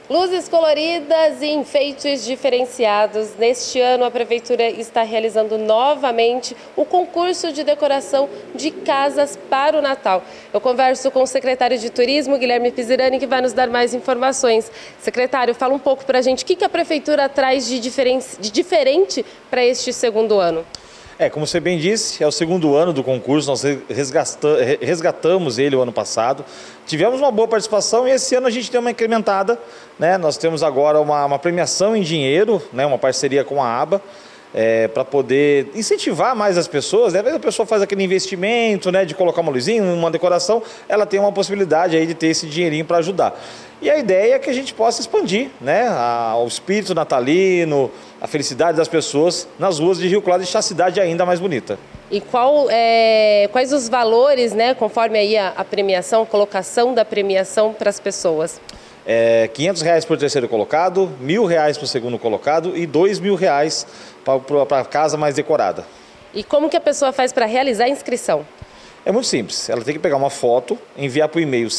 Luzes coloridas e enfeites diferenciados. Neste ano, a Prefeitura está realizando novamente o concurso de decoração de casas para o Natal. Eu converso com o secretário de Turismo, Guilherme Pizirani, que vai nos dar mais informações. Secretário, fala um pouco para a gente o que a Prefeitura traz de diferente para este segundo ano. Como você bem disse, é o segundo ano do concurso, nós resgatamos ele o ano passado. Tivemos uma boa participação e esse ano a gente tem uma incrementada, né? Nós temos agora uma premiação em dinheiro, né? Uma parceria com a ABA, para poder incentivar mais as pessoas, né? Às vezes a pessoa faz aquele investimento, né, de colocar uma luzinha, uma decoração, ela tem uma possibilidade aí de ter esse dinheirinho para ajudar. E a ideia é que a gente possa expandir, né, o espírito natalino, a felicidade das pessoas nas ruas de Rio Claro, deixar a cidade ainda mais bonita. E quais os valores, né, conforme aí a premiação, a colocação da premiação para as pessoas? R$500 para o terceiro colocado, R$1.000 para o segundo colocado e R$2.000 para a casa mais decorada. E como que a pessoa faz para realizar a inscrição? É muito simples, ela tem que pegar uma foto, enviar para o e-mail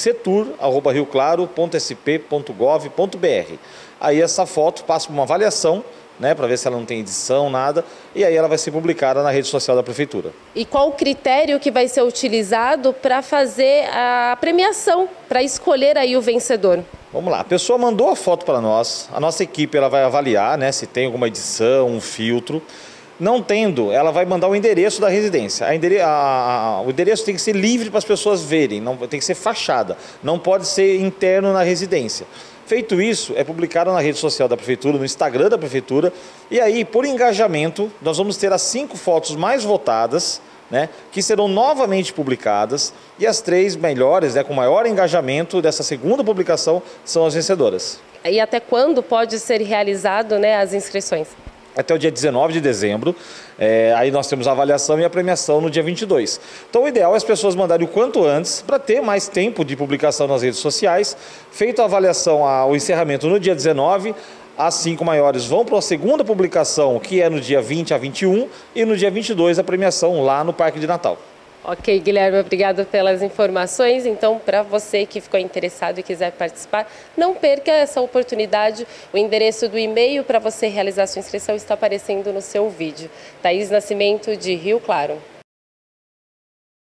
setur@rioclaro.sp.gov.br. Aí essa foto passa por uma avaliação, né, para ver se ela não tem edição, nada, e aí ela vai ser publicada na rede social da Prefeitura. E qual o critério que vai ser utilizado para fazer a premiação, para escolher aí o vencedor? Vamos lá, a pessoa mandou a foto para nós, a nossa equipe ela vai avaliar, né, se tem alguma edição, um filtro. Não tendo, ela vai mandar o endereço da residência. O endereço tem que ser livre para as pessoas verem, não, tem que ser fachada, não pode ser interno na residência. Feito isso, é publicado na rede social da Prefeitura, no Instagram da Prefeitura, e aí, por engajamento, nós vamos ter as 5 fotos mais votadas, né, que serão novamente publicadas, e as 3 melhores, né, com maior engajamento dessa segunda publicação, são as vencedoras. E até quando pode ser realizado, né, as inscrições? Até o dia 19 de dezembro, aí nós temos a avaliação e a premiação no dia 22. Então o ideal é as pessoas mandarem o quanto antes, para ter mais tempo de publicação nas redes sociais. Feita a avaliação, o encerramento no dia 19, as 5 maiores vão para a segunda publicação, que é no dia 20 a 21, e no dia 22 a premiação lá no Parque de Natal. Ok, Guilherme, obrigado pelas informações. Então, para você que ficou interessado e quiser participar, não perca essa oportunidade. O endereço do e-mail para você realizar sua inscrição está aparecendo no seu vídeo. Thaís Nascimento, de Rio Claro.